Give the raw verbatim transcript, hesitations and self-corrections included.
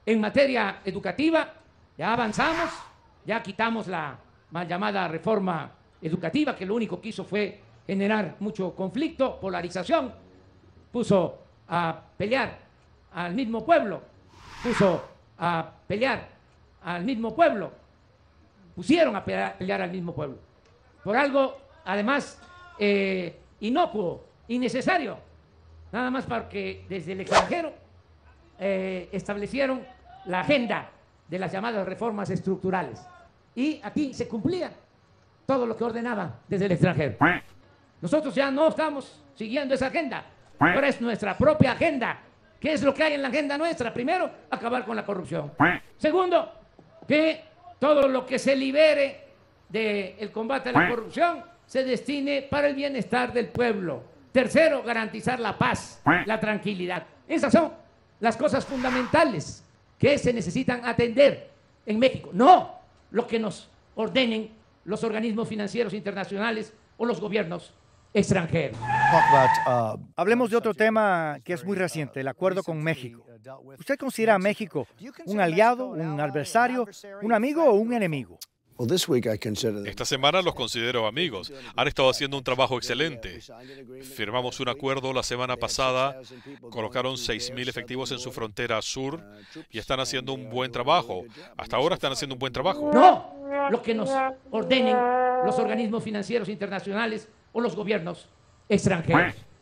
En materia educativa, ya avanzamos, ya quitamos la mal llamada reforma educativa, que lo único que hizo fue generar mucho conflicto, polarización, puso a pelear al mismo pueblo, puso a pelear al mismo pueblo, pusieron a pelear al mismo pueblo, por algo, además, eh, inocuo, innecesario, nada más porque desde el extranjero eh, establecieron la agenda de las llamadas reformas estructurales, y aquí se cumplía todo lo que ordenaban desde el extranjero. Nosotros ya no estamos siguiendo esa agenda, ahora es nuestra propia agenda. ¿Qué es lo que hay en la agenda nuestra? Primero, acabar con la corrupción. Segundo, que todo lo que se libere del combate a la corrupción se destine para el bienestar del pueblo. Tercero, garantizar la paz, la tranquilidad. Esas son las cosas fundamentales que se necesitan atender en México. No lo que nos ordenen los organismos financieros internacionales o los gobiernos extranjeros. About, uh, Hablemos de otro tema que es muy reciente, el acuerdo con México. ¿Usted considera a México un aliado, un adversario, un amigo o un enemigo? Esta semana los considero amigos. Han estado haciendo un trabajo excelente. Firmamos un acuerdo la semana pasada, colocaron seis mil efectivos en su frontera sur y están haciendo un buen trabajo. Hasta ahora están haciendo un buen trabajo. No lo que nos ordenen los organismos financieros internacionales o los gobiernos extranjeros.